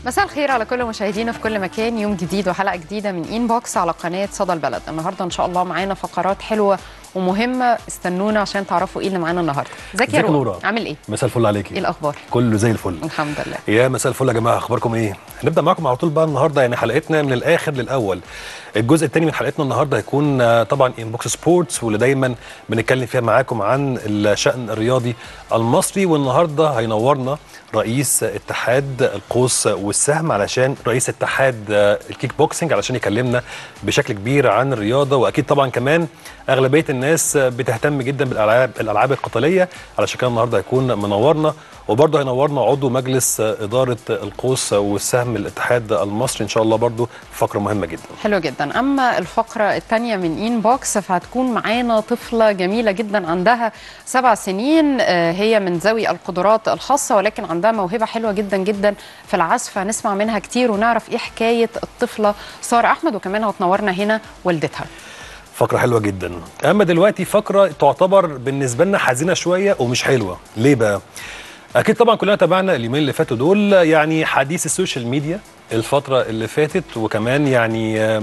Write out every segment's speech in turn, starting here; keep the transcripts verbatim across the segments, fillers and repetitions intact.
مساء الخير على كل مشاهدينا في كل مكان. يوم جديد وحلقه جديده من انبوكس على قناه صدى البلد. النهارده ان شاء الله معانا فقرات حلوه ومهمه، استنونا عشان تعرفوا ايه اللي معانا النهارده. ازيك يا نورا؟ عامل ايه؟ مساء الفل عليكي. ايه الاخبار؟ كله زي الفل الحمد لله. يا مساء الفل يا جماعه، اخباركم ايه؟ هنبدا معاكم على طول بقى النهارده، يعني حلقتنا من الاخر للاول. الجزء الثاني من حلقتنا النهارده هيكون طبعا انبوكس سبورتس، واللي دايما بنتكلم فيها معاكم عن الشأن الرياضي المصري. والنهارده هينورنا رئيس اتحاد القوس والسهم، علشان رئيس اتحاد الكيك بوكسنج، علشان يكلمنا بشكل كبير عن الرياضه. واكيد طبعا كمان اغلبيه الناس بتهتم جدا بالالعاب الالعاب القتاليه، علشان كده النهارده هيكون منورنا. وبرضه هينورنا عضو مجلس اداره القوس والسهم الاتحاد المصري ان شاء الله، برضه فقره مهمه جدا. حلو جدا. اما الفقره الثانيه من انبوكس فهتكون معانا طفله جميله جدا عندها سبع سنين، هي من ذوي القدرات الخاصه ولكن عندها موهبه حلوه جدا جدا في العزف. هنسمع منها كتير ونعرف ايه حكايه الطفله ساره احمد، وكمان هتنورنا هنا والدتها. فقره حلوه جدا. اما دلوقتي فقره تعتبر بالنسبه لنا حزينه شويه ومش حلوه. ليه بقى؟ اكيد طبعا كلنا تابعنا اليومين اللي فاتوا دول، يعني حديث السوشيال ميديا الفتره اللي فاتت، وكمان يعني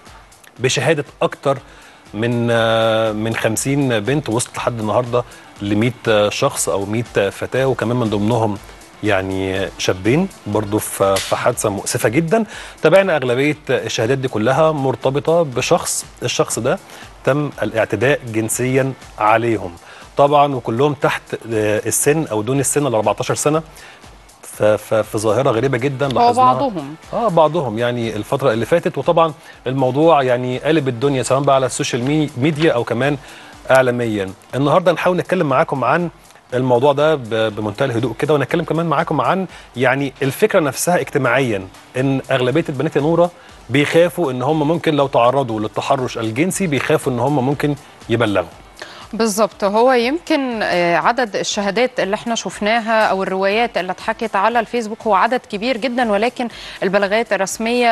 بشهاده اكتر من من خمسين بنت، وصلت لحد النهارده ل مئة شخص او مئة فتاه، وكمان من ضمنهم يعني شابين برضو في حادثه مؤسفه جدا. تابعنا اغلبيه الشهادات دي كلها مرتبطه بشخص، الشخص ده تم الاعتداء جنسيا عليهم طبعا، وكلهم تحت السن او دون السن ال أربعتاشر سنه. في ظاهره غريبه جدا لاحظناها. بعضهم اه بعضهم يعني الفتره اللي فاتت، وطبعا الموضوع يعني قلب الدنيا سواء بقى على السوشيال ميديا او كمان اعلاميا. النهارده نحاول نتكلم معاكم عن الموضوع ده بمنتهى الهدوء كده، ونتكلم كمان معاكم عن يعني الفكره نفسها اجتماعيا، ان اغلبيه البنات يا نوره بيخافوا ان هم ممكن لو تعرضوا للتحرش الجنسي بيخافوا ان هم ممكن يبلغوا. بالظبط. هو يمكن عدد الشهادات اللي احنا شفناها او الروايات اللي اتحكت على الفيسبوك هو عدد كبير جدا، ولكن البلاغات الرسميه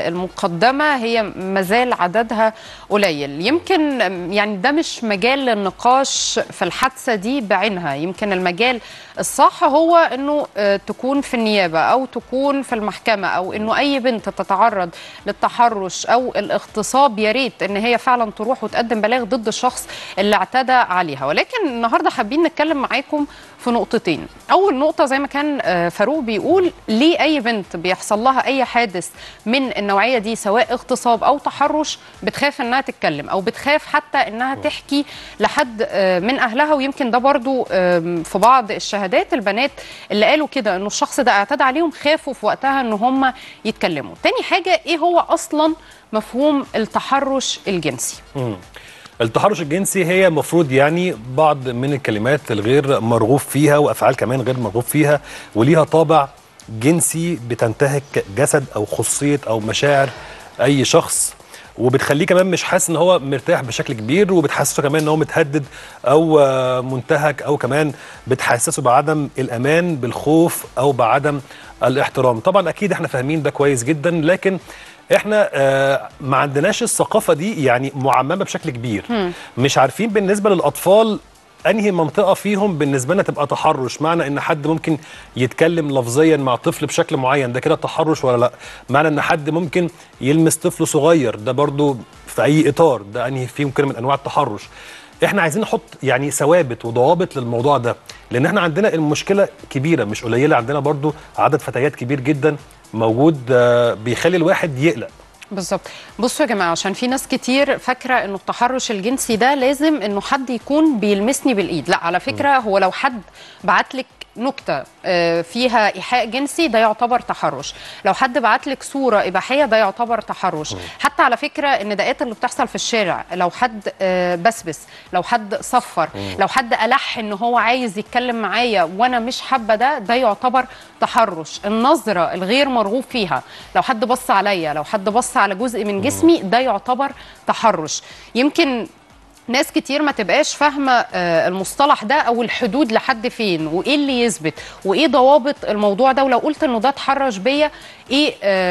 المقدمه هي مازال عددها قليل. يمكن يعني ده مش مجال للنقاش في الحادثه دي بعينها. يمكن المجال الصح هو انه تكون في النيابه او تكون في المحكمه، او انه اي بنت تتعرض للتحرش او الاغتصاب يا ريت ان هي فعلا تروح وتقدم بلاغ ضد الشخص اللي اعتدى عليها. ولكن النهارده حابين نتكلم معاكم في نقطتين. اول نقطه زي ما كان فاروق بيقول، ليه اي بنت بيحصل لها اي حادث من النوعيه دي سواء اغتصاب او تحرش بتخاف انها تتكلم، او بتخاف حتى انها تحكي لحد من اهلها. ويمكن ده برضو في بعض الشهادات البنات اللي قالوا كده انه الشخص ده اعتدى عليهم خافوا في وقتها ان هم يتكلموا. تاني حاجه، ايه هو اصلا مفهوم التحرش الجنسي؟ مم. التحرش الجنسي هي مفروض يعني بعض من الكلمات الغير مرغوب فيها وافعال كمان غير مرغوب فيها، وليها طابع جنسي بتنتهك جسد او خصوصيه او مشاعر اي شخص، وبتخليه كمان مش حاسس ان هو مرتاح بشكل كبير، وبتحسسه كمان ان هو متهدد او منتهك، او كمان بتحسسه بعدم الامان، بالخوف او بعدم الاحترام. طبعا اكيد احنا فاهمين ده كويس جدا، لكن احنا آه ما عندناش الثقافه دي يعني معممه بشكل كبير. م. مش عارفين بالنسبه للاطفال انهي منطقه فيهم بالنسبه لنا تبقى تحرش. معنى ان حد ممكن يتكلم لفظيا مع طفل بشكل معين ده كده تحرش ولا لا؟ معنى ان حد ممكن يلمس طفل صغير ده برضو في اي اطار ده انهي فيهم كده من انواع التحرش؟ احنا عايزين نحط يعني ثوابت وضوابط للموضوع ده، لان احنا عندنا المشكله كبيره مش قليله. عندنا برضو عدد فتيات كبير جدا موجود بيخلي الواحد يقلق. بالظبط. بصوا يا جماعه، عشان في ناس كتير فاكره انه التحرش الجنسي ده لازم انه حد يكون بيلمسني بالايد. لا، على فكره هو لو حد بعت لك نكته فيها ايحاء جنسي ده يعتبر تحرش. لو حد بعت لك صوره اباحيه ده يعتبر تحرش. م. حتى على فكره النداءات اللي بتحصل في الشارع، لو حد بسبس، لو حد صفر، م. لو حد الح ان هو عايز يتكلم معايا وانا مش حابه ده ده يعتبر تحرش. النظره الغير مرغوب فيها، لو حد بص عليا، لو حد بص على جزء من جسمي ده يعتبر تحرش. يمكن ناس كتير ما تبقاش فاهمه المصطلح ده او الحدود لحد فين، وايه اللي يثبت، وايه ضوابط الموضوع ده، ولو قلت انه ده اتحرش بيا ايه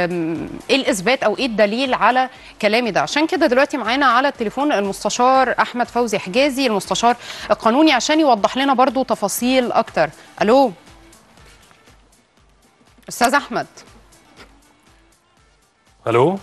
ايه الاثبات او ايه الدليل على كلامي ده. عشان كده دلوقتي معانا على التليفون المستشار احمد فوزي حجازي، المستشار القانوني، عشان يوضح لنا برضو تفاصيل اكتر. الو استاذ احمد. الو.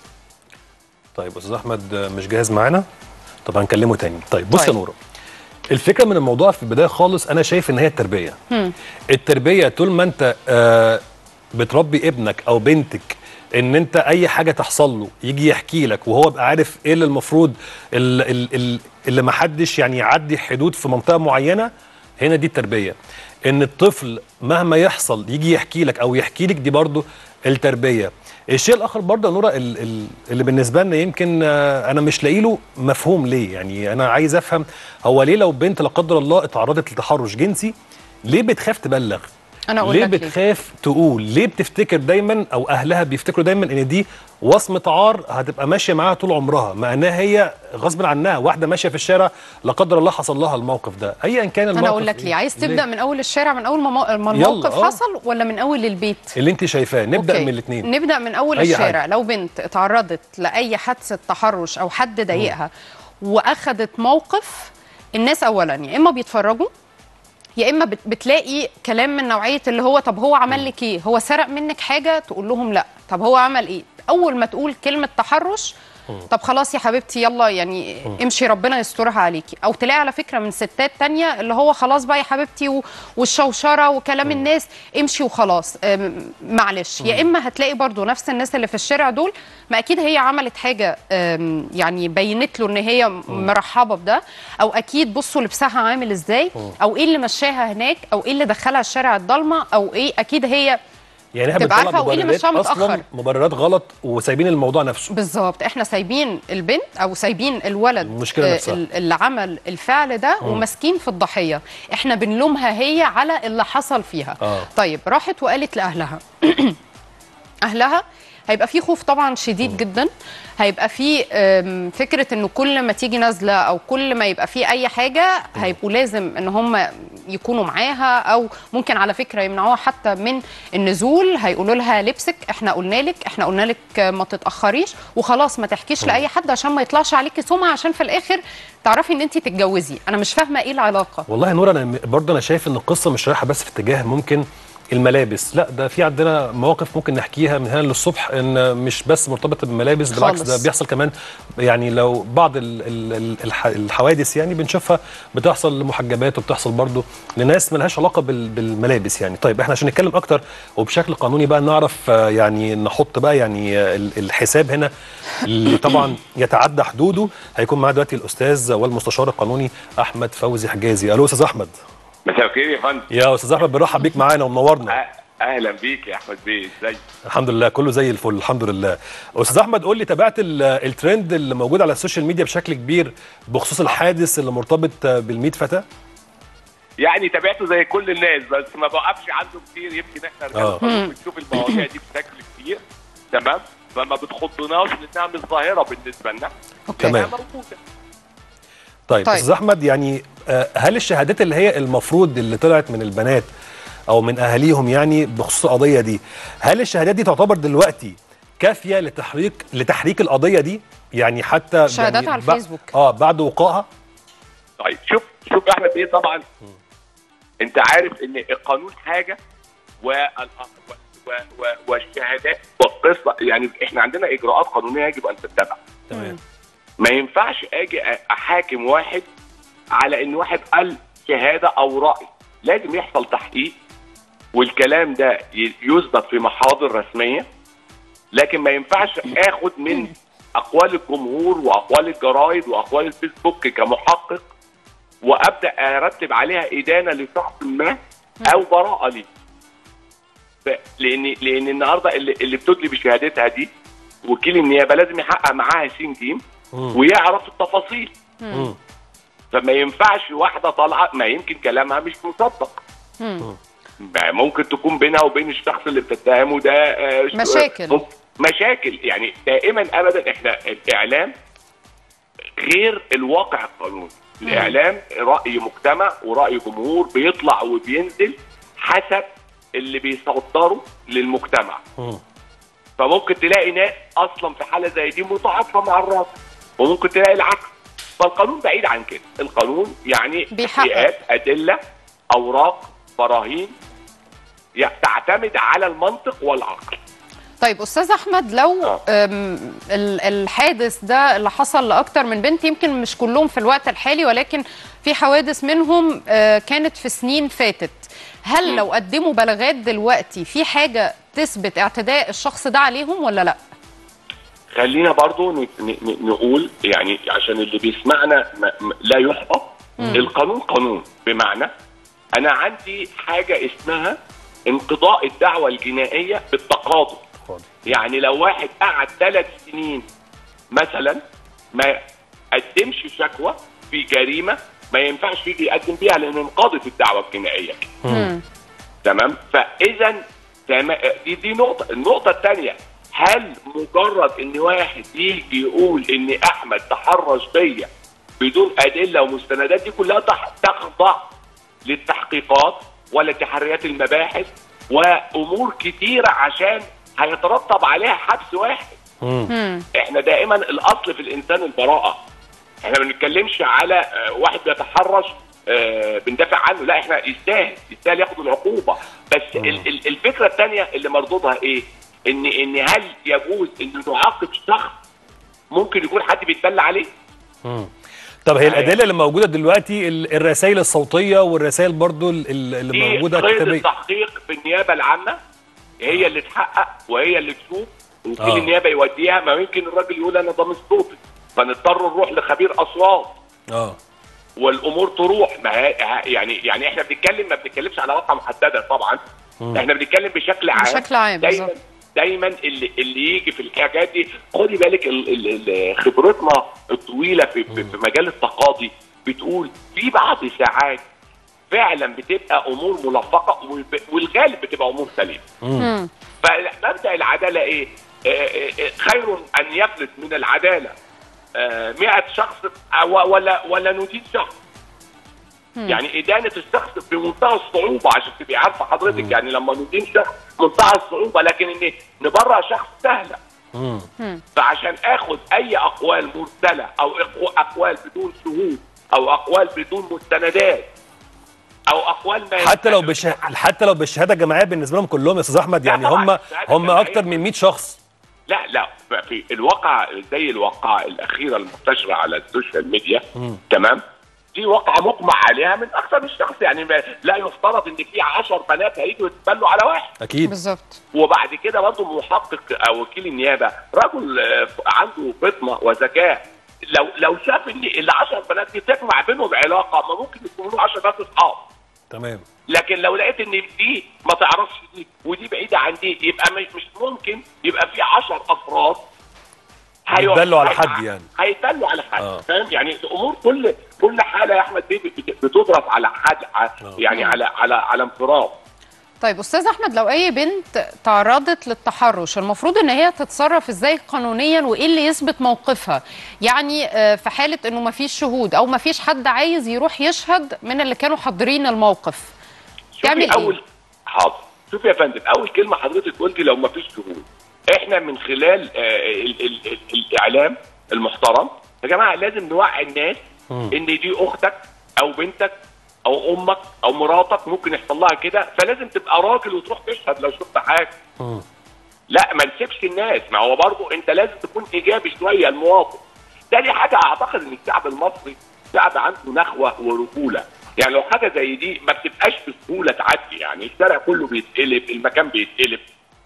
طيب استاذ احمد مش جاهز معانا، طب هنكلمه تاني. طيب بص يا طيب. نوره، الفكره من الموضوع في البدايه خالص انا شايف ان هي التربيه. هم. التربيه طول ما انت آه بتربي ابنك او بنتك ان انت اي حاجه تحصل له يجي يحكي لك وهو بقى عارف ايه اللي المفروض اللي, اللي ما حدش يعني يعدي حدود في منطقه معينه، هنا دي التربيه. ان الطفل مهما يحصل يجي يحكي لك او يحكي لك، دي برضو التربيه. الشيء الاخر برضه يا نوره اللي بالنسبه لنا يمكن انا مش لاقي له مفهوم ليه، يعني انا عايز افهم هو ليه لو بنت لا قدر الله اتعرضت لتحرش جنسي ليه بتخاف تبلغ؟ أنا أقول ليه لك بتخاف ليه؟ تقول ليه؟ بتفتكر دايما او اهلها بيفتكروا دايما ان دي وصمه عار هتبقى ماشيه معاها طول عمرها، مع انها هي غصب عنها واحده ماشيه في الشارع لا قدر الله حصل لها الموقف ده ايا كان الموقف. انا اقول لك ليه، عايز تبدا ليه؟ من اول الشارع، من اول ما الموقف حصل، ولا من اول البيت اللي انت شايفاه؟ نبدا أوكي. من الاثنين. نبدا من اول الشارع حاجة. لو بنت اتعرضت لاي حادثه تحرش او حد ضايقها واخدت موقف، الناس اولا يا اما بيتفرجوا يا اما بتلاقي كلام من نوعيه اللي هو طب هو عمل لك ايه؟ هو سرق منك حاجه؟ تقول لهم لا. طب هو عمل ايه؟ اول ما تقول كلمه تحرش طب خلاص يا حبيبتي يلا يعني امشي ربنا يسترها عليكي. او تلاقي على فكره من ستات تانية اللي هو خلاص بقى يا حبيبتي والشوشره وكلام الناس امشي وخلاص معلش. يا اما هتلاقي برضو نفس الناس اللي في الشارع دول ما اكيد هي عملت حاجه يعني بينت له ان هي مرحبه بده، او اكيد بصوا لبسها عامل ازاي، او ايه اللي مشاها هناك، او ايه اللي دخلها الشارع الضلمه، او ايه اكيد هي يعني احنا تبقى عارفه وايه اللي مشاها متاخر، مبررات غلط وسايبين الموضوع نفسه. بالظبط، احنا سايبين البنت او سايبين الولد المشكله نفسها اللي عمل الفعل ده وماسكين في الضحيه، احنا بنلومها هي على اللي حصل فيها. آه. طيب راحت وقالت لاهلها اهلها هيبقى في خوف طبعا شديد م. جدا، هيبقى في فكره انه كل ما تيجي نازله او كل ما يبقى في اي حاجه هيبقوا لازم ان هم يكونوا معاها، او ممكن على فكره يمنعوها حتى من النزول، هيقولوا لها لبسك احنا قلنا لك احنا قلنا لك ما تتاخريش وخلاص ما تحكيش م. لاي حد عشان ما يطلعش عليكي سمعه، عشان في الاخر تعرفي ان انت تتجوزي. انا مش فاهمه ايه العلاقه. والله يا نور انا برضه انا شايف ان القصه مش رايحه بس في اتجاه ممكن الملابس، لا ده في عندنا مواقف ممكن نحكيها من هنا للصبح ان مش بس مرتبطه بالملابس، بالعكس ده بيحصل كمان. يعني لو بعض ال ال الحوادث يعني بنشوفها بتحصل لمحجبات وبتحصل برضو لناس ملهاش علاقه بالملابس يعني. طيب احنا عشان نتكلم اكتر وبشكل قانوني بقى نعرف يعني نحط بقى يعني الحساب هنا اللي طبعا يتعدى حدوده، هيكون معانا دلوقتي الاستاذ والمستشار القانوني احمد فوزي حجازي. الو استاذ احمد. مساء الخير يا فندم. يا استاذ احمد بنرحب بيك معانا ومنورنا. اهلا بيك يا احمد بيه، ازيك؟ الحمد لله كله زي الفل الحمد لله. استاذ احمد قول لي، تابعت الترند اللي موجود على السوشيال ميديا بشكل كبير بخصوص الحادث اللي مرتبط بالمية فتاه؟ يعني تابعته زي كل الناس بس ما بوقفش عنده كتير، يمكن احنا رجاله بنشوف المواضيع دي بشكل كتير تمام، فما بتخضناش لانها مش ظاهره بالنسبه لنا. تمام. طيب استاذ احمد يعني هل الشهادات اللي هي المفروض اللي طلعت من البنات او من اهاليهم يعني بخصوص القضيه دي، هل الشهادات دي تعتبر دلوقتي كافيه لتحريك لتحريك القضيه دي؟ يعني حتى شهادات يعني على الفيسبوك اه بعد وقائها؟ طيب شوف شوف احمد ايه، طبعا م. انت عارف ان القانون حاجه و والشهادات والقصه، يعني احنا عندنا اجراءات قانونيه يجب ان تتبع. تمام. ما ينفعش اجي احاكم واحد على ان واحد قال شهاده او راي، لازم يحصل تحقيق والكلام ده يثبت في محاضر رسميه، لكن ما ينفعش اخد من اقوال الجمهور واقوال الجرايد واقوال الفيسبوك كمحقق وابدا ارتب عليها ادانه لشخص ما او براءه ليه. لان لان النهارده اللي, اللي بتدلي بشهادتها دي وكيل النيابه لازم يحقق معاها سين جيم ويعرف التفاصيل. مم. فما ينفعش واحده طالعه ما يمكن كلامها مش مصدق، ممكن تكون بينها وبين الشخص اللي بتتهمه ده مشاكل مشاكل يعني دائما ابدا. احنا الاعلام غير الواقع القانوني، الاعلام راي مجتمع وراي جمهور بيطلع وبينزل حسب اللي بيصدره للمجتمع. م. فممكن تلاقي ناس اصلا في حاله زي دي متعاطفه مع الراجل، وممكن تلاقي العكس. فالقانون بعيد عن كده، القانون يعني تحقيقات، ادله، اوراق، براهين، يعني تعتمد على المنطق والعقل. طيب استاذ احمد، لو الحادث ده اللي حصل لاكتر من بنت، يمكن مش كلهم في الوقت الحالي ولكن في حوادث منهم كانت في سنين فاتت، هل لو قدموا بلاغات دلوقتي في حاجه تثبت اعتداء الشخص ده عليهم ولا لا؟ خلينا برضو نقول يعني عشان اللي بيسمعنا لا يحبط، القانون قانون، بمعنى انا عندي حاجه اسمها انقضاء الدعوه الجنائيه بالتقاضي. يعني لو واحد قعد ثلاث سنين مثلا ما قدمش شكوى في جريمه، ما ينفعش يجي يقدم بيها لان انقضت الدعوه الجنائيه. تمام؟ فاذا دي دي نقطه. النقطه الثانيه، هل مجرد ان واحد يجي يقول ان احمد تحرش بيا بدون ادله ومستندات، دي كلها تخضع للتحقيقات ولا تحريات المباحث وامور كتيره عشان هيترتب عليها حبس واحد. مم. احنا دائما الاصل في الانسان البراءه، احنا ما بنتكلمش على واحد بيتحرش اه بندافع عنه، لا، احنا يستاهل يستاهل ياخد العقوبه. بس ال الفكره الثانيه اللي مردودها ايه؟ ان ان هل يجوز ان نعاقب شخص ممكن يكون حد بيتبلى عليه؟ مم. طب هي الادله اللي موجوده دلوقتي، الرسائل الصوتيه والرسائل برضو اللي موجوده كتابيه، دي التحقيق في النيابه العامه هي اللي تحقق وهي اللي تشوف، وكيل آه. النيابه يوديها. ما يمكن الراجل يقول انا ضامن صوتي، فنضطر نروح لخبير اصوات اه والامور تروح. ما يعني يعني احنا بنتكلم ما بنتكلمش على واقعه محدده طبعا. مم. احنا بنتكلم بشكل عام بشكل عام دايما بالزبط. دايما اللي اللي يجي في الحاجات دي، خدي بالك خبرتنا الطويله في, في, في مجال التقاضي بتقول في بعض ساعات فعلا بتبقى امور ملفقه والغالب بتبقى امور سليمه. فمبدا العداله ايه؟ خير ان يفلت من العداله مئة شخص ولا ولا ندين شخص. يعني إدانة الشخص بمنتهى الصعوبة، عشان تبقي عارفة حضرتك. يعني لما ندين شخص منتهى الصعوبة، لكن إن نبرأ شخص سهلة. فعشان آخد أي أقوال مرسلة أو أقوال بدون شهود أو أقوال بدون مستندات أو أقوال ما حتى لو بشه... حتى لو بالشهادة الجماعية بالنسبة لهم كلهم يا أستاذ أحمد، يعني هم هم أكتر من مئة شخص. لا لا، في الواقع زي الواقعة الأخيرة المنتشرة على السوشيال ميديا، تمام؟ دي واقعة مقمع عليها من أكثر من شخص. يعني لا يفترض إن في عشر بنات هيجوا يتبلوا على واحد. أكيد بالظبط. وبعد كده برضه محقق أو وكيل النيابة رجل عنده فطنة وذكاء، لو لو شاف إن العشر بنات دي تجمع بينهم علاقة، ما ممكن يكونوا عشر بنات أصحاب. تمام. لكن لو لقيت إن دي ما تعرفش دي ودي بعيدة عن دي، يبقى مش مش ممكن يبقى في عشر أفراد هيتدلوا على حد. يعني هيتدلوا على حد. آه. فاهم؟ يعني الامور كل كل حاله يا احمد بيه بتدرس على حد، يعني على على على انفراد. طيب استاذ احمد، لو اي بنت تعرضت للتحرش، المفروض ان هي تتصرف ازاي قانونيا وايه اللي يثبت موقفها؟ يعني في حاله انه ما فيش شهود او ما فيش حد عايز يروح يشهد من اللي كانوا حاضرين الموقف، تعمل ايه؟ اول حاضر، شوفي يا فندم، اول كلمه حضرتك قلتي لو ما فيش شهود. احنا من خلال آه ال ال ال الاعلام المحترم يا جماعه لازم نوعي الناس ان دي اختك او بنتك او امك او مراتك ممكن يحصل لها كده، فلازم تبقى راجل وتروح تشهد لو شفت حاجه. لا، ما نسيبش الناس. ما هو برضه انت لازم تكون ايجابي شويه المواطن. تاني حاجه، اعتقد ان الشعب المصري شعب عنده نخوه ورجوله. يعني لو حاجه زي دي ما بتبقاش بسهوله تعدي، يعني الشارع كله بيتقلب، المكان بيتقلب.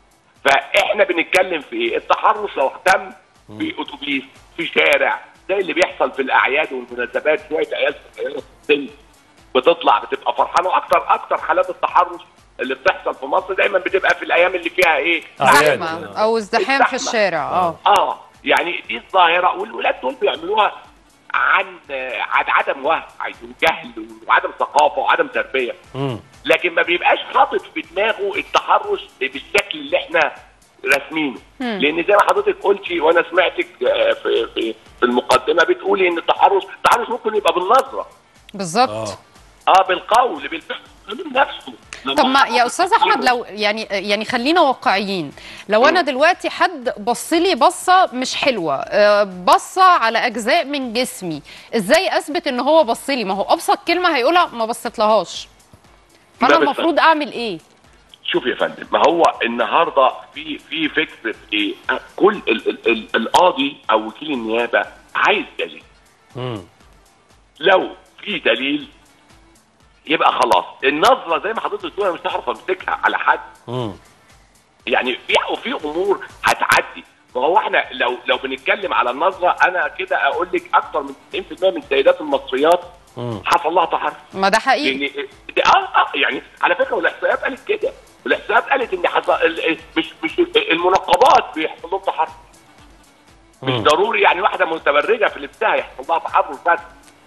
فاحنا بنتكلم في ايه؟ التحرش لو اهتم في اتوبيس في شارع زي اللي بيحصل في الاعياد والمناسبات، شويه عيال صغيره في السن بتطلع بتبقى فرحانه. اكتر اكتر حالات التحرش اللي بتحصل في مصر دايما بتبقى في الايام اللي فيها ايه؟ اعياد او ازدحام في الشارع. اه اه يعني دي الظاهره، والولاد دول بيعملوها عن عن عدم وعي وجهل وعدم ثقافه وعدم تربيه. مم. لكن ما بيبقاش حاطط في دماغه التحرش بالشكل اللي احنا راسمينه. لان زي ما حضرتك قلتي وانا سمعتك في في, في المقدمه بتقولي ان التحرش التحرش ممكن يبقى بالنظره. بالظبط. اه, آه بالقول بالفعل نفسه. طب ما يا استاذ احمد، لو يعني يعني خلينا واقعيين، لو انا دلوقتي حد بص لي بصه مش حلوه، بصه على اجزاء من جسمي، ازاي اثبت ان هو بص لي؟ ما هو ابسط كلمه هيقولها ما بصيتلهاش. فانا المفروض اعمل ايه؟ شوف يا فندم، ما هو النهارده في في فكره ايه؟ كل ال ال ال القاضي او وكيل النيابه عايز دليل. امم لو في دليل يبقى خلاص. النظره زي ما حضرتك بتقول مش هعرف امسكها على حد. امم يعني في وفي امور هتعدي. ما هو احنا لو لو بنتكلم على النظره، انا كده اقول لك اكثر من تسعين في المية من السيدات المصريات حصل لها تحرش. ما ده حقيقي. يعني اه اه يعني على فكره، والاحصائيات قالت كده، والاحصائيات قالت ان حصل مش مش المنقبات بيحصل لهم تحرش. مش ضروري يعني واحده متبرجه في لبسها يحصل لها تحرش بس.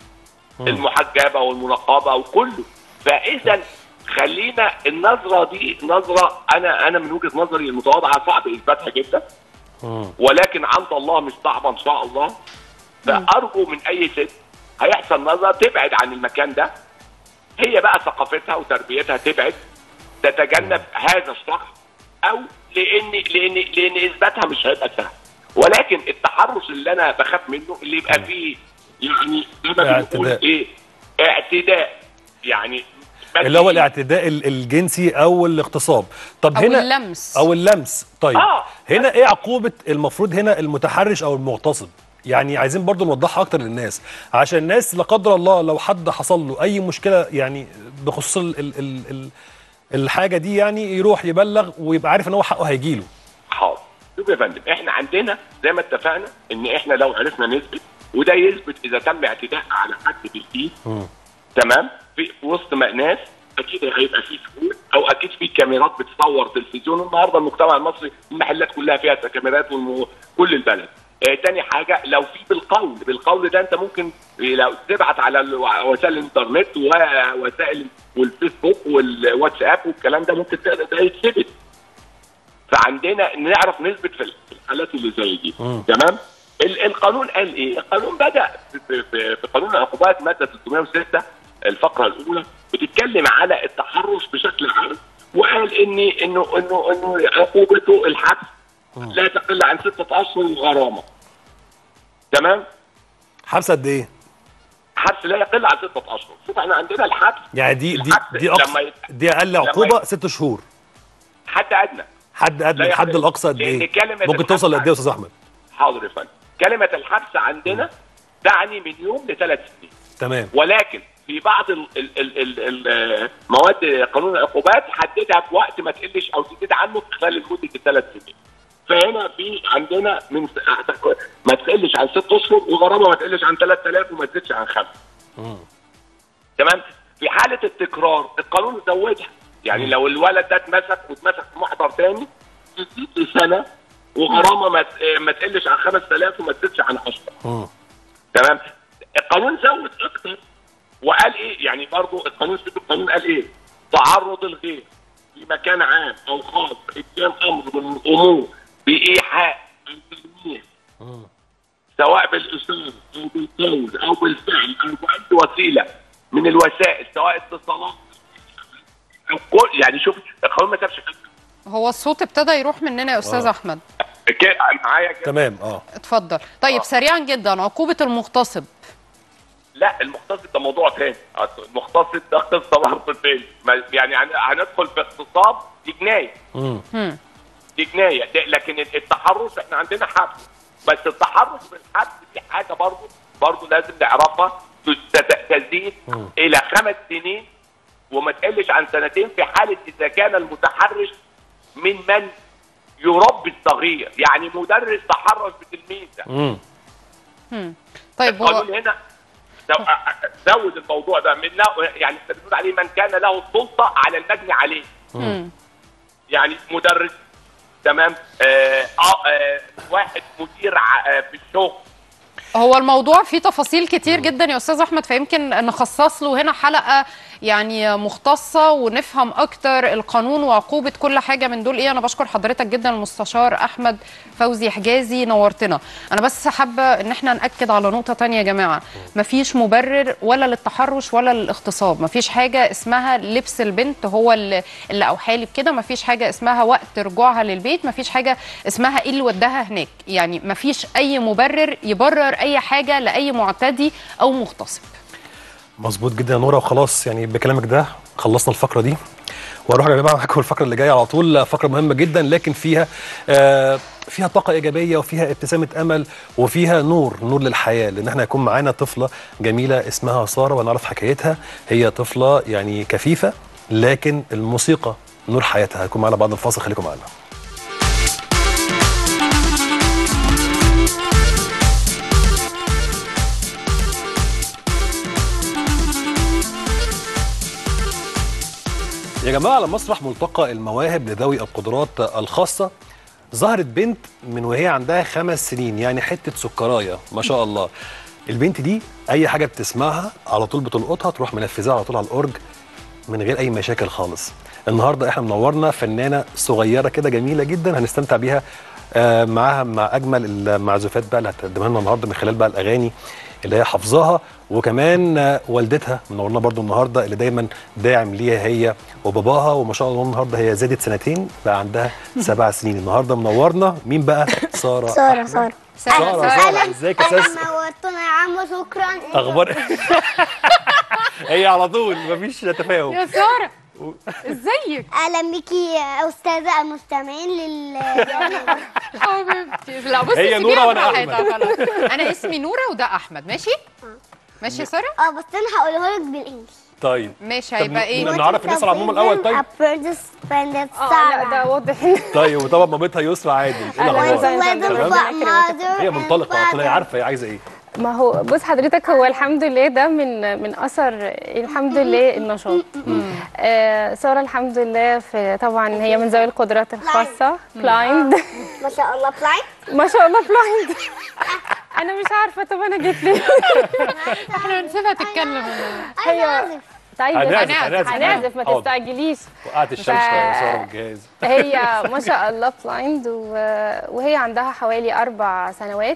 المحجبه والمنقبه وكله. فاذا خلينا النظره دي نظره، انا انا من وجهه نظري المتواضعه صعب اثباتها جدا، ولكن عند الله مش صعبه ان شاء الله. فارجو من اي ست هيحصل نظره تبعد عن المكان ده، هي بقى ثقافتها وتربيتها تبعد، تتجنب هذا الشخص، او لان لان لان اثباتها مش هيبقى سهل. ولكن التحرش اللي انا بخاف منه اللي يبقى فيه يعني ما بنقول ايه، اعتداء، يعني اللي هو الاعتداء الجنسي او الاغتصاب. طب أو هنا اللمس او اللمس طيب آه. هنا ايه عقوبه المفروض هنا المتحرش او المغتصب؟ يعني عايزين برضو نوضحها اكتر للناس، عشان الناس لا قدر الله لو حد حصل له اي مشكله يعني بخصوص ال ال ال ال الحاجه دي، يعني يروح يبلغ ويبقى عارف ان هو حقه هيجيله. حاضر. شوف يا فندم، احنا عندنا زي ما اتفقنا ان احنا لو عرفنا نثبت، وده يثبت اذا تم اعتداء على حد بالايد، تمام، في وسط ناس، اكيد هيبقى في شهود، او اكيد في كاميرات بتصور تلفزيون. النهارده المجتمع المصري المحلات كلها فيها كاميرات وكل البلد. آه تاني حاجه، لو في بالقول، بالقول ده انت ممكن لو تبعت على وسائل الانترنت ووسائل والفيسبوك والواتساب والكلام ده، ممكن ده يتثبت. فعندنا نعرف نثبت في الحالات اللي زي دي. تمام. القانون قال ايه؟ القانون بدا في, في, في قانون العقوبات ماده ثلاثمائة وستة الفقره الاولى بتتكلم على التحرش بشكل عام، وقال ان انه انه انه عقوبته الحبس لا تقل عن ستة اشهر وغرامه. تمام؟ حبس قد ايه؟ حبس لا يقل عن ستة اشهر. شوف احنا عندنا الحبس يعني دي دي دي اقصى دي اقل عقوبه ست شهور. حد ادنى. حد ادنى. الحد الاقصى قد ايه؟ ممكن توصل لقد ايه يا استاذ احمد؟ حاضر يا فندم. كلمه الحبس عندنا تعني من يوم لثلاث سنين. تمام. ولكن في بعض المواد قانون العقوبات حددها بوقت ما تقلش او تزيد عنه خلال مده الثلاث سنين. فهنا في عندنا من ما تقلش عن ست اشهر، وغرامه ما تقلش عن ثلاثة آلاف وما تزيدش عن خمسه. تمام. في حاله التكرار القانون زودها، يعني مم. لو الولد ده اتمسك واتمسك في محضر ثاني تزيد سنه، وغرامه ما ما تقلش عن خمسة آلاف وما تزيدش عن عشرة. تمام. القانون زود اكتر وقال ايه؟ يعني برضه القانون القانون قال ايه؟ تعرض الغير في مكان عام او خاص اتيان امر من الامور بايحاء او تلميح، سواء بالاسلوب او بالقول او بالفعل او باي وسيله من الوسائل، سواء اتصالات او كل، يعني شوف القانون ما سابش حاجه. هو الصوت ابتدى يروح مننا يا استاذ آه. احمد. كده معايا كده؟ تمام. اه اتفضل. طيب آه. سريعا جدا، عقوبه المغتصب. لا، المغتصب ده موضوع تاني. المغتصب ده قصه برضه تاني، يعني هندخل في اغتصاب، دي جنايه. امم دي جنايه. لكن التحرش احنا عندنا حبس، بس التحرش بالحبس دي حاجه برضه برضه لازم نعرفها، تزيد الى خمس سنين وما تقلش عن سنتين في حاله اذا كان المتحرش من من يربي الصغير، يعني مدرس تحرش بتلميذه. امم طيب القانون هنا زود الموضوع ده، من يعني انت بتقول عليه من كان له السلطه على المجني عليه. امم يعني مدرس، تمام، آه آه واحد مدير آه في الشغل. هو الموضوع فيه تفاصيل كتير جدا يا استاذ احمد، فيمكن نخصص له هنا حلقه يعني مختصه ونفهم اكتر القانون وعقوبه كل حاجه من دول ايه. انا بشكر حضرتك جدا المستشار احمد فوزي حجازي، نورتنا. انا بس حابه ان احنا ناكد على نقطه ثانيه يا جماعه، مفيش مبرر ولا للتحرش ولا للاغتصاب، مفيش حاجه اسمها لبس البنت هو اللي اللي اوحالي بكده، مفيش حاجه اسمها وقت رجوعها للبيت، مفيش حاجه اسمها ايه اللي وداها هناك، يعني مفيش اي مبرر يبرر اي حاجه لاي معتدي او مغتصب. مظبوط جدا يا نوره. وخلاص يعني بكلامك ده خلصنا الفقره دي، واروح يا جماعه معاكم الفقره اللي جايه على طول، فقره مهمه جدا لكن فيها آه فيها طاقه ايجابيه وفيها ابتسامه امل وفيها نور نور للحياه، لان احنا هيكون معانا طفله جميله اسمها ساره ونعرف حكايتها. هي طفله يعني كفيفه لكن الموسيقى نور حياتها. هيكون معانا بعد الفاصل، خليكم معانا. يا جماعة على مسرح ملتقى المواهب لذوي القدرات الخاصة ظهرت بنت من وهي عندها خمس سنين، يعني حتة سكراية ما شاء الله. البنت دي أي حاجة بتسمعها على طول بتلقطها، تروح منفذها على طول على الأورج من غير أي مشاكل خالص. النهاردة احنا منورنا فنانة صغيرة كده جميلة جدا هنستمتع بيها آه معاها مع أجمل المعزوفات بقى اللي هتقدمها لنا النهاردة من خلال بقى الأغاني اللي هي حافظاها، وكمان والدتها منورنا برضو النهارده اللي دايما داعم ليها هي وباباها، وما شاء الله النهارده هي زادت سنتين بقى عندها سبع سنين. النهارده منورنا مين بقى؟ ساره. ساره ساره ساره ساره ازيك يا ساره؟ نورتنا يا عم، شكرا. اخبار هي على طول مفيش تفاهم. يا ساره ازيك؟ اهلا بيكي يا استاذه المستمعين لل حبيبتي. لا بصي هي نوره وانا احمد. انا اسمي نوره وده احمد. ماشي ماشي يا ساره. اه بس انا هقوله لك بالانجلش. طيب ماشي هيبقى ايه؟ نعرف الناس على العموم الاول. طيب اه لا ده واضح. طيب وطبعا مامتها يسرا عادل. ايه الاخبار؟ هي منطلقه على طول، هي عارفه هي عايزه ايه. ما هو بص حضرتك، هو الحمد لله ده من من اثر الحمد لله النشاط. آه ساره الحمد لله في طبعا هي من ذوي القدرات الخاصه بلايند. ما شاء الله بلايند. ما شاء الله بلايند. انا مش عارفه. طب انا جيت ليه؟ احنا هنسيبها تتكلم. هي طيب هنعزف هنعزف هنعزف ما تستعجليش. وقعت الشمس يا ساره بالجهاز. هي ما شاء الله بلايند وهي عندها حوالي اربع سنوات.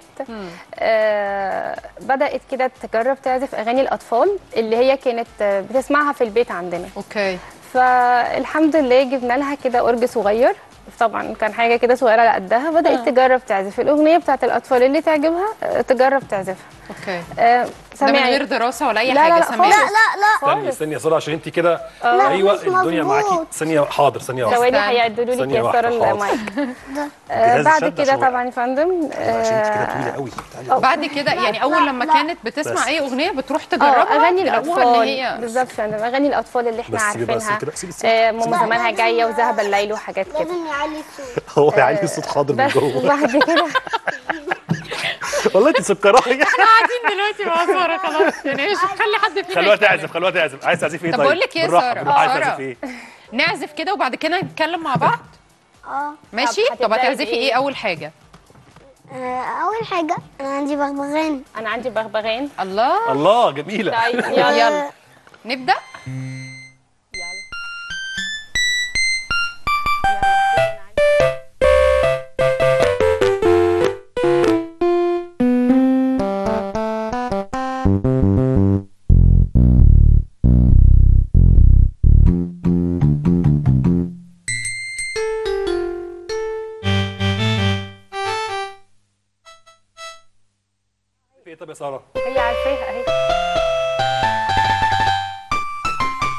آه بدات كده تجرب تعزف اغاني الاطفال اللي هي كانت بتسمعها في البيت عندنا. اوكي. فالحمد لله جبنا لها كده اورج صغير، طبعا كان حاجه كده صغيره على قدها. بدات آه. تجرب تعزف الاغنيه بتاعت الاطفال اللي تعجبها تجرب تعزفها. اوكي. آه ده من غير دراسه ولا اي لا حاجه؟ لا سامعه. لا لا لا استني استني يا ساره عشان انت كده ايوه الدنيا معاكي. ثانيه حاضر ثانيه واحده. ثواني هيعدلوا لك يا ساره المايك. آه بعد كده طبعا يا فندم عشان انت كده طويله قوي. بعد كده يعني اول لما كانت بتسمع اي اغنيه بتروح تجربها. اغاني الاطفال هي بالظبط يا فندم، اغاني الاطفال اللي احنا عارفينها. ماما زمانها جايه وذهب الليل وحاجات كده. لازم يعلي الصوت. هو يعلي الصوت حاضر من جوه. بس بعد كده والله انت سكرايه. احنا قاعدين دلوقتي مع ساره خلاص يعني مش خلي حد فينا. خلوها تعزف خلوها تعزف. عايز تعزف ايه؟ طب طيب بقول لك ايه يا ساره؟ عايز تعزف ايه؟ نعزف كده وبعد كده نتكلم مع بعض. اه ماشي. طب هتعزفي ايه اول حاجه؟ اول حاجه انا عندي بغبغان. انا عندي بغبغان. الله الله جميله. طيب يلا يلا نبدا. ايه طب يا ساره؟ هي عارفاها اهي.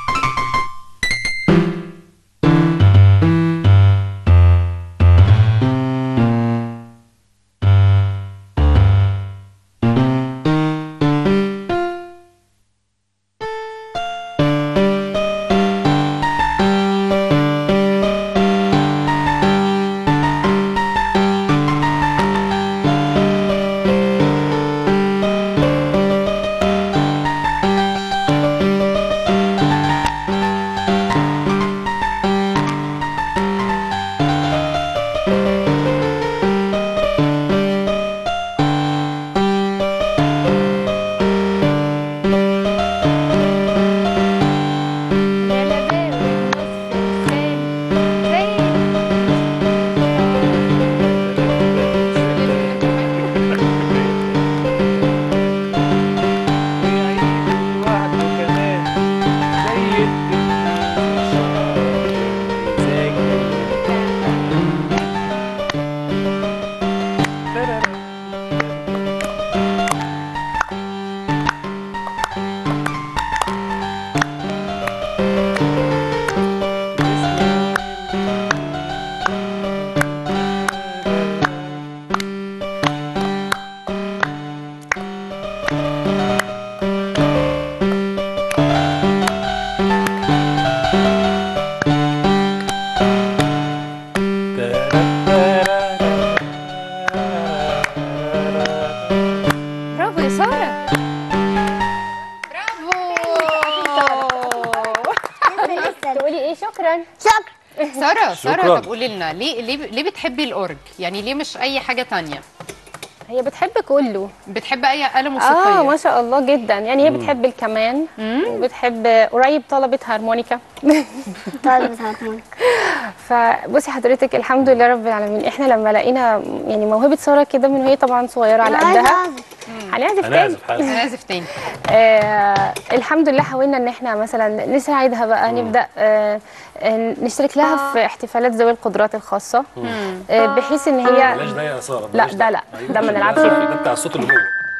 اوكي شكرا. شكرا. ساره ساره شكراً. طب قولي لنا ليه ليه ليه بتحبي الاورج؟ يعني ليه مش اي حاجه تانية؟ هي بتحب كله. بتحب اي آلة موسيقيه؟ اه ما شاء الله جدا، يعني هي بتحب الكمان وبتحب قريب طلبت هارمونيكا. طالبة هارمونيكا. فبصي حضرتك الحمد لله رب العالمين، احنا لما لقينا يعني موهبه ساره كده من وهي طبعا صغيره على أنا عايزة قدها أعزف. هنعزف تاني. هنعزف حاجه. هنعزف تاني. آه الحمد لله حاولنا ان احنا مثلا نساعدها بقى، نبدا آه آه، نشترك لها في احتفالات ذوي القدرات الخاصه، آه بحيث ان هي بلاش ده يا ساره. لا بلاش ده لا أيوة. ده ما نلعبش ده فيه. ده بتاع الصوت اللي جوه.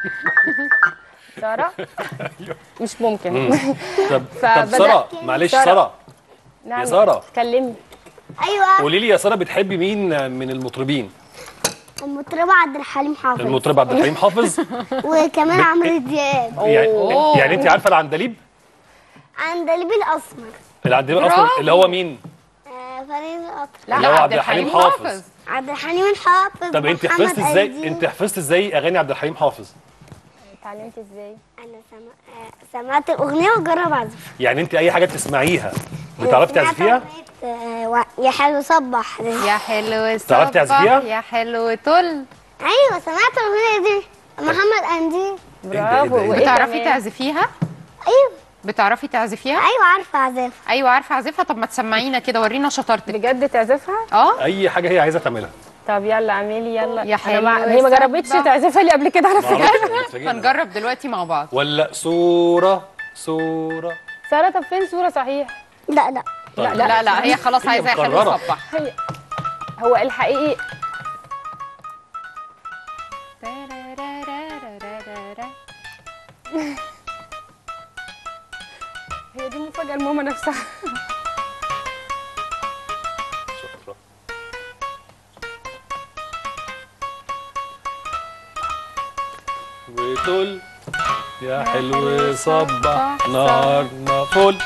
ساره مش ممكن. طب طب فبدأ- ساره معلش سارة. ساره نعم يا سارة. كلمني. ايوه. قولي لي يا ساره بتحبي مين من المطربين؟ المطربة عبد الحليم حافظ. المطرب عبد الحليم حافظ. وكمان عمرو دياب. يعني أوه. يعني انت عارفه العندليب؟ عندليب الاسمر. العندليب اصلا برافو. اللي هو مين؟ آه فريد الأطرش. لا اللي هو لا عبد الحليم حافظ. عبد الحليم الحافظ. طب انت محمد حفظت ازاي؟ أيدي. انت حفظت ازاي اغاني عبد الحليم حافظ؟ اتعلمت ازاي؟ انا سمع... آه، سمعت الاغنيه وجرب اعزف. يعني انت اي حاجه بتسمعيها بتعرفي تعزفيها؟ سمعت أغنية، آه، و- يا حلو صبح. يا حلو تعرفي تعزفيها؟ صبح يا حلو طل. ايوه سمعت الاغنيه دي محمد اندي. برافو. إيه ده؟ وإيه بتعرفي كمان؟ تعزفيها؟ ايوه بتعرفي تعزفيها؟ ايوه عارفه اعزف. ايوه عارفه اعزفها. طب ما تسمعينا كده، ورينا شطارتك. بجد تعزفها؟ اه اي حاجه هي عايزه تعملها. طب يلا اعملي يلا. يا أنا ما- حلو هي ما جربتش صبح. تعزفها لي قبل كده على فكره. معرفش، اتفاجئنا. هنجرب دلوقتي مع بعض. ولا صوره صوره. ساره طب فين صوره صحيح؟ لا لا طيب. لا لا هي خلاص هي عايزه يا حلو مقررة. صبح. هي هو الحقيقي هي دي مفاجاه لماما نفسها. شكرا. وتقول يا حلو صبح نهارنا فل.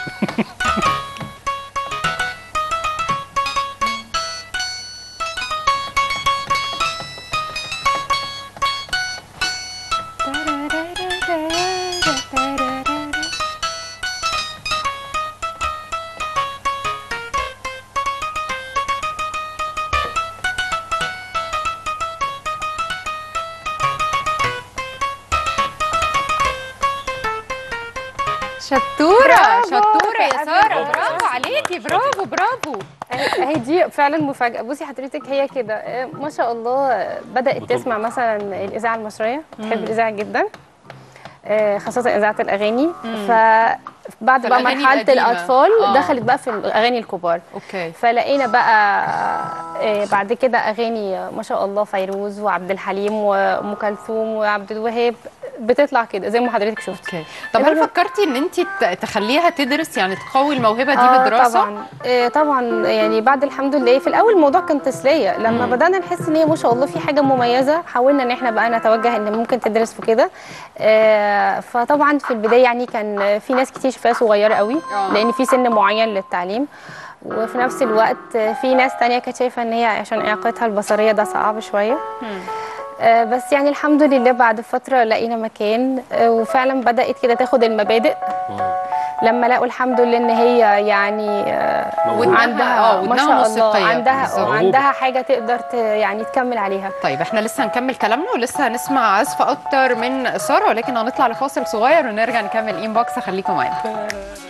شطوره برافو. شطوره يا ساره، برافو. برافو عليكي، برافو برافو. اهي أهي دي فعلا مفاجاه. بصي حضرتك هي كده آه، ما شاء الله آه، بدات بتبقى. تسمع مثلا الاذاعه المصريه، بتحب الاذاعه جدا، آه، خاصه اذاعه الاغاني. فبعد في بقى الأغاني مرحله القديمة. الاطفال آه. دخلت بقى في الاغاني الكبار. اوكي. فلقينا بقى آه، بعد كده اغاني آه، ما شاء الله فيروز وعبد الحليم وام كلثوم وعبد الوهاب بتطلع كده زي ما حضرتك شفتي. اوكي. طب هل فكرتي ان انت تخليها تدرس، يعني تقوي الموهبه دي آه بالدراسه؟ طبعا آه طبعا يعني بعد الحمد لله في الاول الموضوع كان تسليه، لما مم. بدانا نحس ان هي ما شاء الله في حاجه مميزه حاولنا ان احنا بقى نتوجه ان ممكن تدرس في كده. آه فطبعا في البدايه يعني كان في ناس كتير شايفاها صغيره قوي آه. لان في سن معين للتعليم، وفي نفس الوقت في ناس تانية كانت شايفه ان هي عشان اعاقتها البصريه ده صعب شويه. مم. آه، بس يعني الحمد لله بعد فترة لقينا مكان آه، وفعلا بدأت كده تاخد المبادئ لما لقوا الحمد لله ان هي يعني آه، موهوبة. عندها آه، ما ودنها شاء الله موسيقية. عندها بالظبط. آه، عندها حاجة تقدر ت- يعني تكمل عليها. طيب احنا لسه هنكمل كلامنا ولسه هنسمع عزف اكتر من ساره، ولكن هنطلع لفاصل صغير ونرجع نكمل انبوكس. خليكم معانا.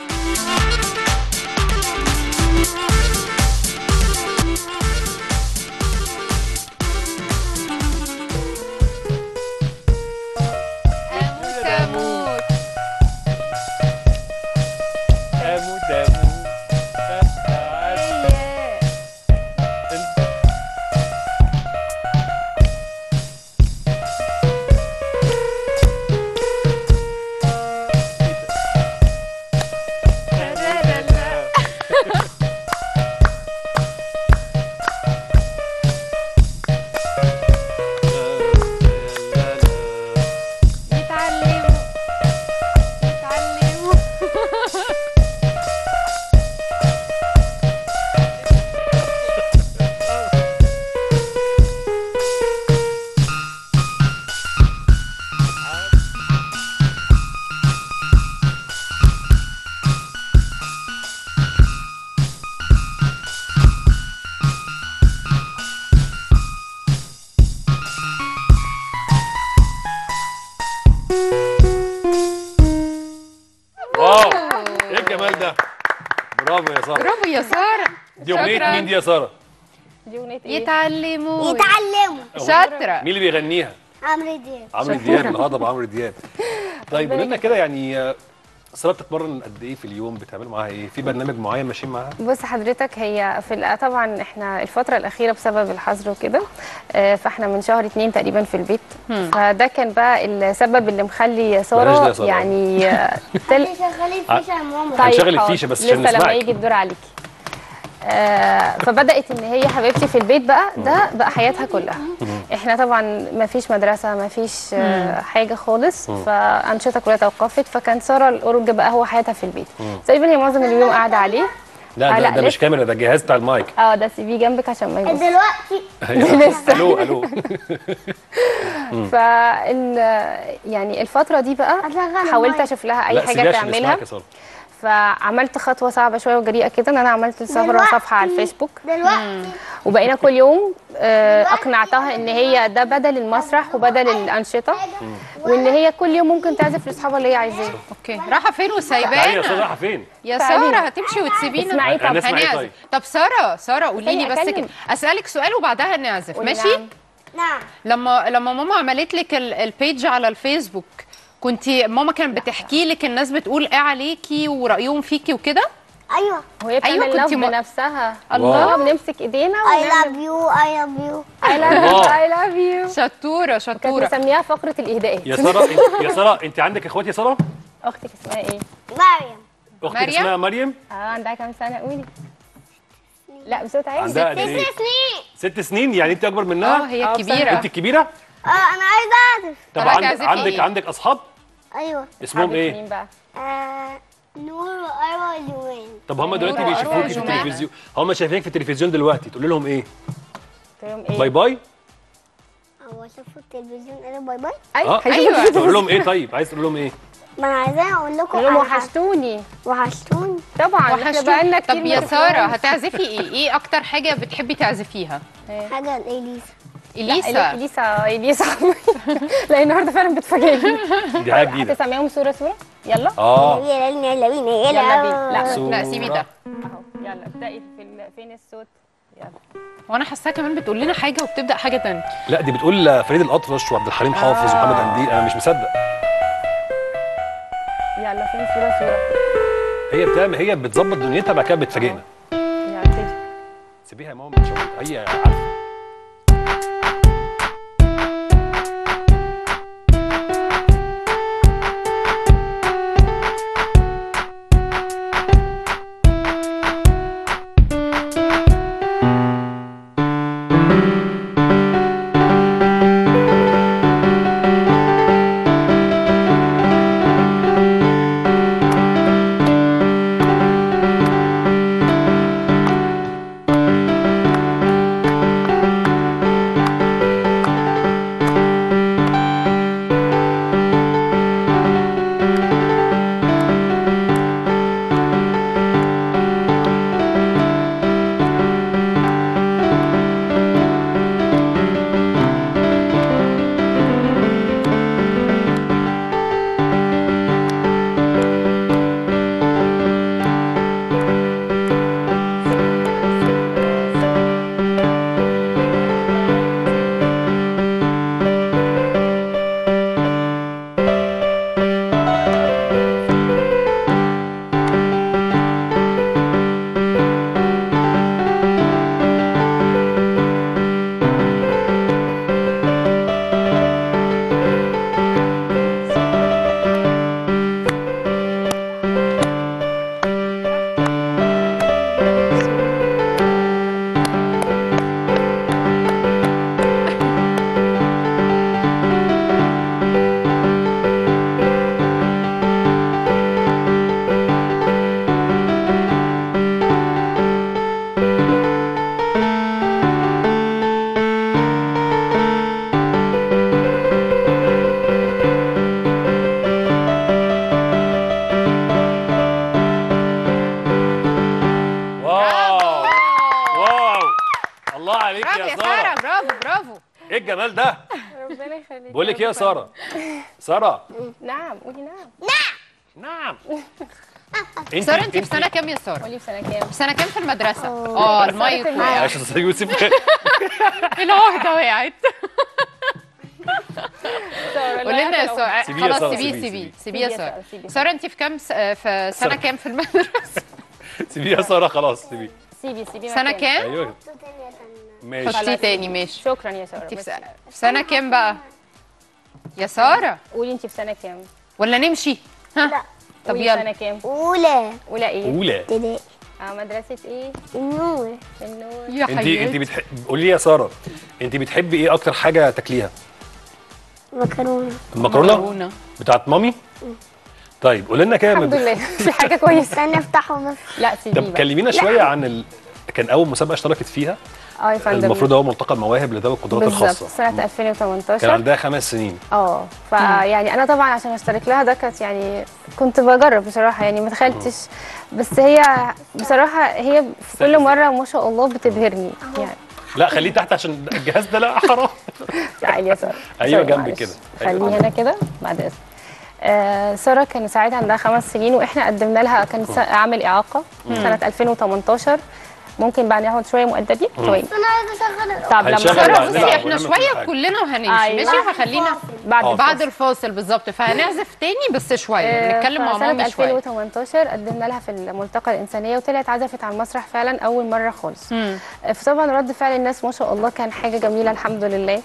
اموت اموت اموت الجمال ده؟ برافو يا ساره. برافو يا ساره. دي اغنيه مين دي يا ساره؟ دي اغنيه ايه؟ يتعلموا يتعلموا. شاطره. مين اللي بيغنيها؟ عمرو دياب. عمرو دياب. الهضبه عمرو دياب. طيب قول لنا كده يعني ساره بتتمرن قد ايه في اليوم؟ بتعملوا معاها ايه؟ في برنامج معين ماشيين معاها؟ بص حضرتك، هي في الأ- طبعا احنا الفترة الأخيرة بسبب الحظر وكده، آه، فاحنا من شهر اتنين تقريبا في البيت. فده كان بقى السبب اللي مخلي بلاش ده سارة يا سارة. يعني آه، تل... شغالي الفيشه يا ماما. طيب هنشغل حاضر. الفيشة بس لسه عشان لما نسمعك. يجي الدور عليكي. آه فبدات ان هي حبيبتي في البيت بقى، ده بقى حياتها كلها. احنا طبعا ما فيش مدرسه، ما فيش آه حاجه خالص، فانشطه كلها توقفت، فكان ساره الاورج بقى هو حياتها في البيت. تقريبا هي معظم اليوم قاعده عليه. لا آه، ده, لا، ده مش لسه. كاميرا، ده الجهاز بتاع المايك. اه ده سيبيه جنبك عشان ما يبص. دلوقتي لسه. الو الو. فال يعني الفتره دي بقى أشغل حاولت المايك. اشوف لها اي لا حاجه سيبيها عشان تعملها. نسمعك يا ساره. فعملت خطوه صعبه شويه وجريئه كده، ان انا عملت لساره دلوقتي. صفحه على الفيسبوك، دلوقتي وبقينا كل يوم آه، اقنعتها ان هي ده بدل المسرح وبدل الانشطه، وان هي كل يوم ممكن تعزف لاصحابها اللي هي عايزاه. اوكي، رايحه فين تعالي يا وسايبانا؟ ساره، رايحه فين؟ يا تعالي. ساره هتمشي وتسيبينا؟ اسمعي طب. هنسمع ايه هنعزف. طيب؟ طب ساره ساره قولي لي استني بس أكلم. كده، اسالك سؤال وبعدها نعزف قولي ماشي؟ نعم. نعم. لما لما ماما عملت لك ال- البيج على الفيسبوك، كنت ماما كانت بتحكي لك الناس بتقول ايه عليكي ورايهم فيكي وكده؟ ايوه. وهي بتعمل أيوة، أيوة كنت لف م- بنفسها. الله. بنمسك ايدينا I love ونعمل you I love you. I love you الله. I love you. شطوره كانت شطوره. مسميها فقره الاهداءات. يا ساره انت- يا ساره انت عندك اخوات يا ساره؟ اختك اسمها ايه؟ مريم. اختك مريم؟ اسمها مريم. اه عندها كام سنه؟ قولي. لا بصوت عالي. عندها قد ست ايه؟ سنين. ست سنين، يعني انت اكبر اه منها؟ هي آه، الكبيره. انت الكبيره؟ اه انا عايزه اعزف. طب طب عندك هتعزفي عندك إيه؟ عندك اصحاب ايوه. اسمهم حبيبة ايه؟ مين بقى؟ آه نور واروى اليومين. طب هم دلوقتي نور بيشوفوكي في وجمانة. التلفزيون، هم شايفينك في التلفزيون دلوقتي، تقول لهم ايه؟ قلت لهم ايه؟ باي باي؟ هو شافوا التلفزيون قالوا باي باي. اه أيوة. تقول لهم ايه طيب؟ عايز تقول لهم ايه؟ ما انا عايزاه اقول لكم قلت لهم على حاجة. وحشتوني. وحشتوني. طبعا احنا وحشتوني. بقالنا كتير طب ما يا ساره شفناهمش. هتعزفي ايه؟ ايه اكتر حاجه بتحبي تعزفيها؟ حاجه لإليسا. اليسا. اليسا اليسا لا النهارده فعلا بتفاجئني. دي حاجه جديده. هتسميهم صوره صوره؟ يلا. اه يلا بينا يلا بينا يلا يلا بينا. لا. لا سيبي ده. اهو يلا ابدأي في ال... فين الصوت؟ يلا. وانا حاساها كمان بتقول لنا حاجه وبتبدا حاجه تانية. لا دي بتقول فريد الأطرش وعبد الحليم حافظ ومحمد قنديل، انا مش مصدق. يلا فين صوره صوره؟ هي بتعمل، هي بتظبط دنيتها بعد كده بتفاجئنا. يلا ابتدي. سيبيها يا ماما، مش هي عارفه. ايه الجمال ده؟ ربنا يخليك. بقول لك ايه يا ساره؟ ساره نعم قولي نعم. نعم انت ساره انت في سنه كام يا ساره؟ قولي في سنه كام؟ في سنه كام في المدرسه؟ اه المايك وقع. معلش يا استاذ يوسف. العهده وقعت. سارة، قولي لنا يا ساره. سيبيه يا خلاص سارة، سيبيه سيبيه، سيبيه سيبيه سيبيه يا يا ساره. سارة، سيبيه. ساره انت في كام س- في سنه سارة. كام في المدرسه؟ سيبيه يا ساره خلاص سيبيه. سيبي سيبي سنه مكانك. كام؟ ايوه ماشي. حطيه تاني ماشي. شكرا يا ساره. انت في بس. س- في سنه كام بقى؟ يا ساره قولي انت في سنه كام؟ ولا نمشي؟ ها لا. طب قولي يلا. سنه كام؟ اولى اولى ايه؟ اولى. ابتدائي اه مدرسه ايه؟ النور. النور. يا انت حبيبتي انت بتحب قولي لي يا ساره، انت بتحبي ايه اكتر حاجه تاكليها؟ مكرونه. المكرونه مكرونة. بتاعت مامي. طيب قولي لنا كده الحمد مد- لله في حاجه كويسه. استنى افتحه بس. لا سيبيه طب بقى. كلمينا شويه عن ال... كان اول مسابقه اشتركت فيها اه يا فندم. المفروض هو ملتقى المواهب لذوي القدرات بالظبط الخاصه. سنه ألفين كان وتمنتاشر. عندها خمس سنين. اه فيعني انا طبعا عشان اشترك لها ده كانت يعني كنت بجرب بصراحه يعني ما تخيلتش، بس هي بصراحه هي في كل مره ما شاء الله بتبهرني يعني. لا خليه تحت عشان الجهاز ده لا حرام. تعالي يا ساره. أيوة سوري، جنبك معلش. كده. أيوة. خليه هنا كده بعد اذنك. آه ساره كان ساعتها عندها خمس سنين واحنا قدمنا لها كان س- عامل اعاقه سنه ألفين وتمنتاشر. ممكن بعد ناخد شويه مؤدبين شويه. انا عايزه اشغل. طب لما هنشغل ساره بعد- بصي نلعب احنا ونعمل كل شويه حاجة. كلنا وهنمشي أيوة. ماشي، فخلينا بعد آه. بعد الفاصل بالظبط، فهنعزف تاني بس شويه نتكلم مع مامي سنة شويه. ألفين وتمنتاشر قدمنا لها في الملتقى الإنسانية وطلعت عزفت على المسرح فعلا أول مرة خالص. مم. فطبعا رد فعل الناس ما شاء الله كان حاجة جميلة الحمد لله.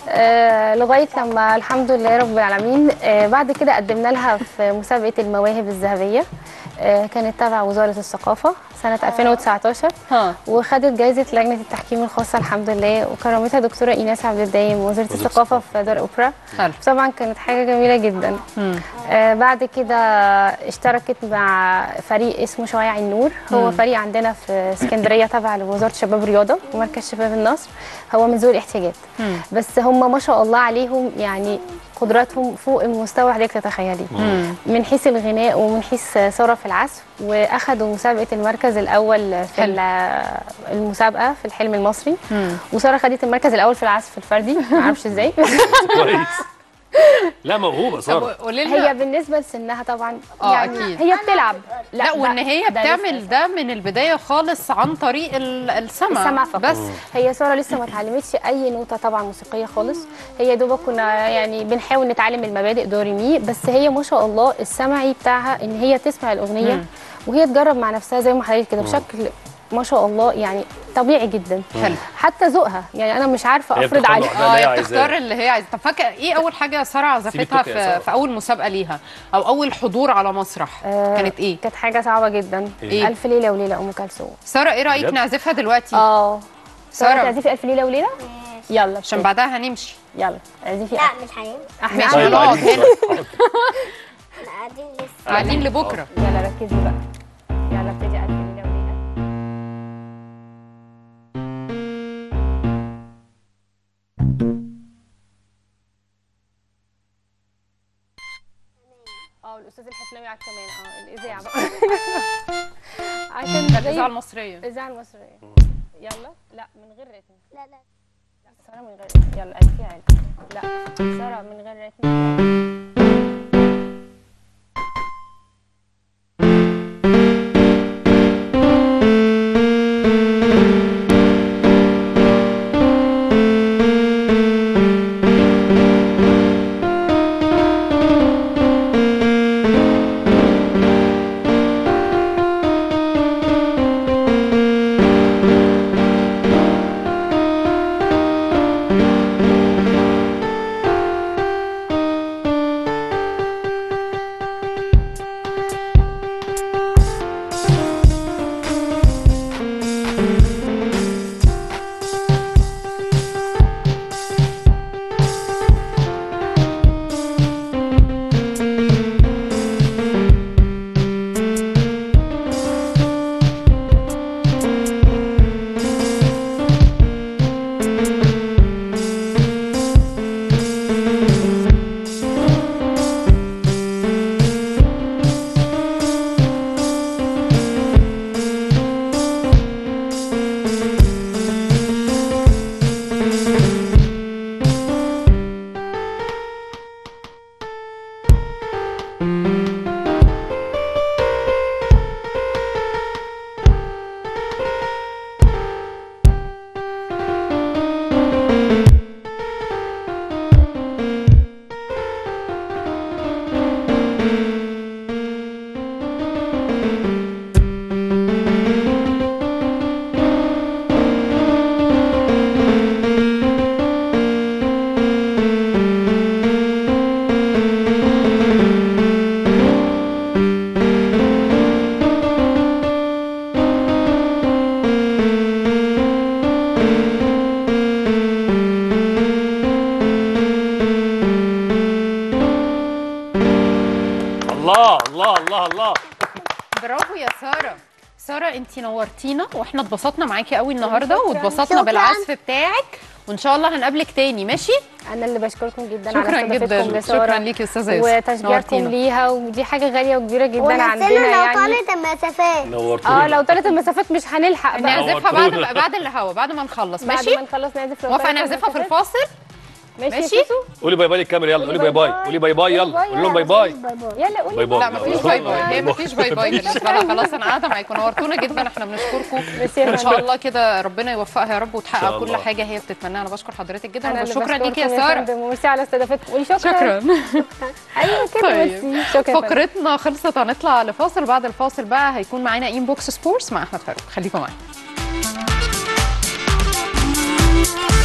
آه لغاية لما الحمد لله رب العالمين آه بعد كده قدمنا لها في مسابقة المواهب الذهبية. آه كانت تبع وزارة الثقافة سنة ألفين وتسعتاشر. ها وخدت جائزة لجنة التحكيم الخاصة الحمد لله، وكرمتها دكتورة إيناس عبد الدايم وزيرة الثقافة في دار أوبرا. حلو. طبعا كانت حاجة جميلة جدا. مم. آه بعد كده اشتركت مع فريق اسمه شوارع النور. هو فريق عندنا في اسكندرية تبع لوزارة الشباب والرياضة ومركز شباب النصر. هو من ذوي الاحتياجات. مم. بس هم ما شاء الله عليهم يعني قدراتهم فوق المستوى حضرتك تتخيلي، من حيث الغناء ومن حيث سارة في العزف، واخدوا مسابقة المركز الأول في حلو. ال- المسابقة في الحلم المصري. مم. وسارة خدت المركز الأول في العزف الفردي ما اعرفش ازاي. كويس. لا موهوبه طب ساره. قولي لنا هي بالنسبة لسنها طبعا آه، يعني أكيد. هي بتلعب. لا وان هي ده بتعمل لسه ده من البدايه خالص عن طريق ال- السمع السمع فقط. بس. هي ساره لسه ما اتعلمتش اي نوته طبعا موسيقيه خالص. هي يا دوبك كنا يعني بنحاول نتعلم المبادئ دوري مي، بس هي ما شاء الله السمعي بتاعها ان هي تسمع الاغنيه مم. وهي تجرب مع نفسها زي ما حضرتك كده بشكل ما شاء الله يعني طبيعي جدا. حلو. حتى ذوقها يعني انا مش عارفه هي افرض بتختار عليها. لوحدها. اللي هي اه عايزاه. بتختار اللي هي عايزه. طب فاكره ايه اول حاجه ساره سيبي عزفتها التوت يا سارة. في, في اول مسابقه ليها او اول حضور على مسرح؟ آه، كانت ايه؟ كانت حاجه صعبه جدا. إيه؟ الف ليله وليله ام كلثوم. ساره ايه رايك بجد؟ نعزفها دلوقتي؟ اه ساره سارة. تعزفي الف ليله وليله. يلا عشان ابتدي. بعدها هنمشي. يلا اعزفي. لا مش هينفع. احنا ماشي. طيب هنقعد قاعدين هنا. شوية. احنا قاعدين لسه. قاعدين لبكره. يلا ركزي بقى. يلا ابتدي الف ليله وليله. اه الاستاذ الحفناوي على الكمان. اه الاذاعه بقى. عشان ده زي الاذاعه المصريه. الاذاعه المصريه. يلا لا من غير رتم. لا لا. لا ساره من غير رتم. يلا عزفي عادي. لا ساره من غير رتم. ساره ساره انت نورتينا واحنا اتبسطنا معاكي قوي النهارده شكراً. واتبسطنا شكراً. بالعزف بتاعك وان شاء الله هنقابلك تاني. ماشي. انا اللي بشكركم جدا شكرا على استضافتكم جدا. لسارة شكرا ليكي يا استاذه يوسف. وتشجيعكم ليها، ودي حاجه غاليه وكبيره جدا عندنا ونزلنا لو يعني. طالت المسافات. نورتونا. اه لو طالت المسافات مش هنلحق بقى. نعزفها بعد بعد الهوا بعد ما نخلص. بعد ماشي. ما نخلص نعزف. لو موافقه طالت نعزفها في المسافات. الفاصل. ماشي, ماشي؟ ماشي. قولي باي باي للكاميرا، يلا قولي باي باي، قولي باي باي، يلا قولي لهم باي باي. يلا قولي باي باي. لا مفيش باي باي، هي باي. مفيش باي باي بالنسبه لها. خلاص انا قاعده معاكم، نورتونا جدا، احنا بنشكركم. ميرسي يا ان شاء فندم. الله كده ربنا يوفقها يا رب إن وتحقق شاء كل الله. حاجه هي بتتمناها. انا بشكر حضرتك جدا أنا اللي وشكرا ليكي يا بشكركم ساره. فندم، وميرسي على استضافتكم. قولي شكرا. شكرا. ايوه كده. طيب. ميرسي. شكرا يا فندم. فقرتنا خلصت، هنطلع لفاصل. بعد الفاصل بقى هيكون معانا انبوكس سبورتس مع احمد فاروق. خليكم معانا.